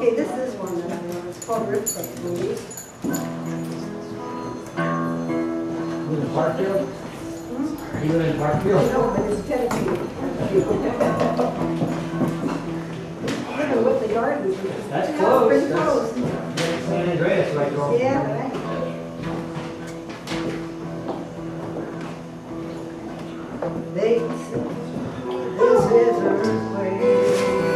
Okay, this is one that I know. It's called Riptide Blues. You in Parkfield? Are you in Parkfield? No, but it's Tennessee. I don't know what the garden is. That's Yeah, close. pretty That's close. San Andreas, like over. Yeah, right. They say this is earthquake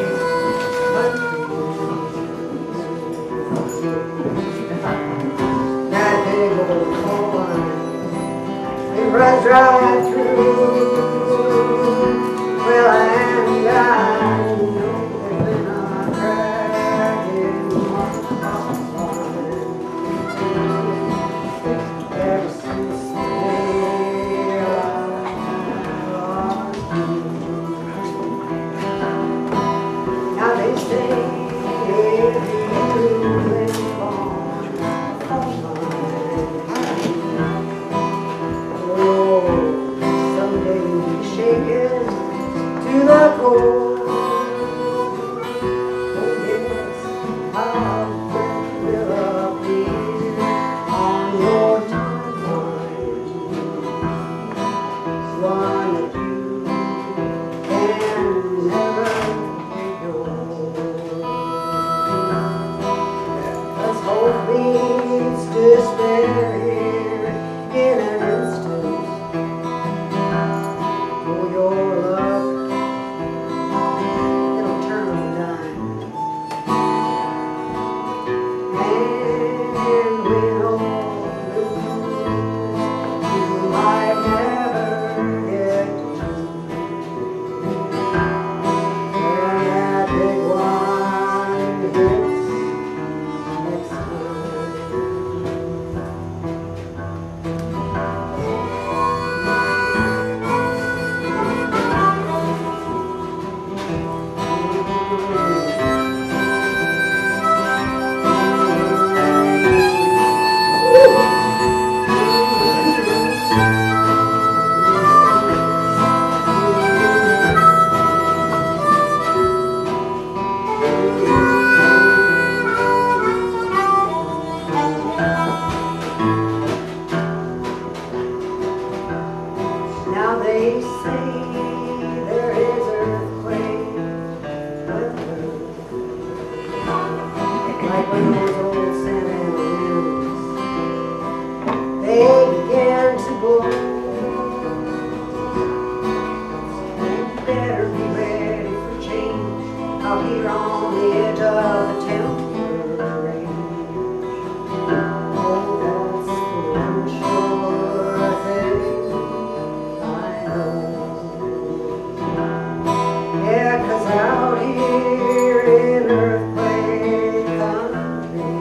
country. That big old horn, it runs right through. Well, and I know they're not cracking ever since the day I lost you. Now they say if you live someday you'll be shaken to the core. Oh yes, I'll will appear on your timeline, one that you can never ignore. Let's hope meets despair here in an instant. For your luck, it'll turn on a dime. And when all lose, you might never get to choose. And that big one hits next time. Now they say there is earthquake weather, like when those old Santa winds, they began to blow. You better be ready for change out here on the edge of the Temple Range. Oh, that's the one sure thing I know. Yeah, 'cause out here in earthquake country,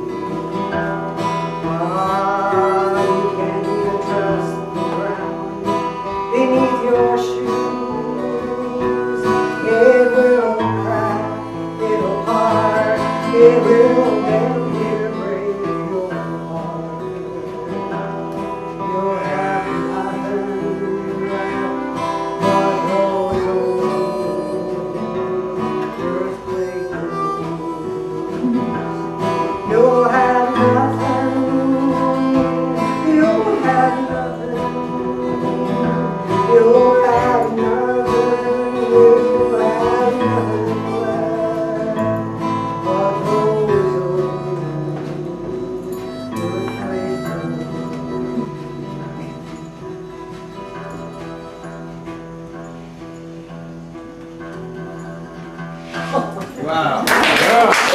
you can't even trust the ground beneath your shoes. It will crack, it'll part, it will damn near break your heart. You'll have nothing left but those old earthquake blues. You'll have nothing, you'll have nothing, you'll have nothing, you'll have nothing left but those old earthquake blues. Wow.